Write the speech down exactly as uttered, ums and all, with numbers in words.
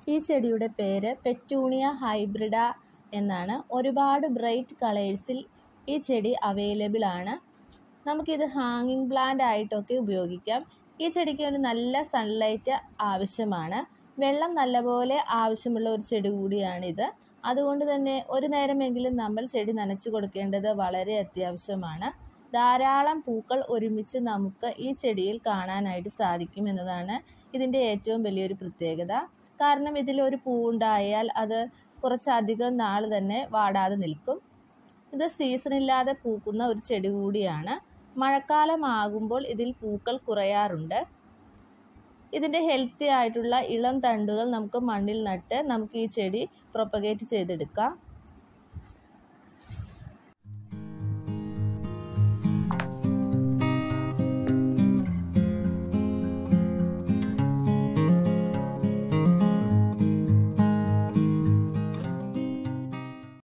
ഈ ചെടിയുടെ പേര് പെറ്റൂണിയ ഹൈബ്രിഡ എന്നാണ്. ഒരുപാട് ബ്രൈറ്റ് കളേഴ്സിൽ ഈ ചെടി അവൈലബിൾ ആണ്. നമുക്കിത് ഹാങ്ങിങ് പ്ലാന്റ് ആയിട്ടൊക്കെ ഉപയോഗിക്കാം. ഈ ചെടിക്ക് ഒരു നല്ല സൺലൈറ്റ് ആവശ്യമാണ്. വെള്ളം നല്ലപോലെ ആവശ്യമുള്ള ഒരു ചെടി കൂടിയാണിത്. അതുകൊണ്ട് തന്നെ ഒരു നേരമെങ്കിലും നമ്മൾ ചെടി നനച്ചു കൊടുക്കേണ്ടത് വളരെ അത്യാവശ്യമാണ്. ധാരാളം പൂക്കൾ ഒരുമിച്ച് നമുക്ക് ഈ ചെടിയിൽ കാണാനായിട്ട് സാധിക്കും എന്നതാണ് ഇതിൻ്റെ ഏറ്റവും വലിയൊരു പ്രത്യേകത. കാരണം ഇതിലൊരു പൂവുണ്ടായാൽ അത് കുറച്ചധികം നാൾ തന്നെ വാടാതെ നിൽക്കും. ഇത് സീസണില്ലാതെ പൂക്കുന്ന ഒരു ചെടി കൂടിയാണ്. മഴക്കാലമാകുമ്പോൾ ഇതിൽ പൂക്കൾ കുറയാറുണ്ട്. ഇതിൻ്റെ ഹെൽത്തി ആയിട്ടുള്ള ഇളം തണ്ടുകൾ നമുക്ക് മണ്ണിൽ നട്ട് നമുക്ക് ഈ ചെടി പ്രൊപ്പഗേറ്റ് ചെയ്തെടുക്കാം.